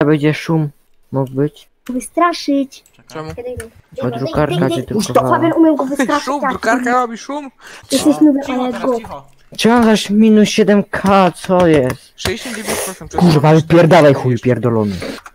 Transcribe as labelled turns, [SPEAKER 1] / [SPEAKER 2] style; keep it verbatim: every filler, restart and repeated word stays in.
[SPEAKER 1] będzie szum. Mógł być.
[SPEAKER 2] Wystraszyć.
[SPEAKER 3] Czemu?
[SPEAKER 1] Bo drukarka cię
[SPEAKER 2] Już to
[SPEAKER 1] drukowała.
[SPEAKER 2] Fabian umiał go wystraszyć.
[SPEAKER 3] Szum,
[SPEAKER 2] tak.
[SPEAKER 3] drukarka robi szum.
[SPEAKER 2] Jesteś nubem,
[SPEAKER 4] Cicho
[SPEAKER 2] ale
[SPEAKER 4] teraz,
[SPEAKER 2] go.
[SPEAKER 4] cicho.
[SPEAKER 1] Czemu zaś minus siedem ka, co jest?
[SPEAKER 3] sześćdziesiąt dziewięć procent.
[SPEAKER 1] Kurwa, ale pierdalaj chuj pierdolony.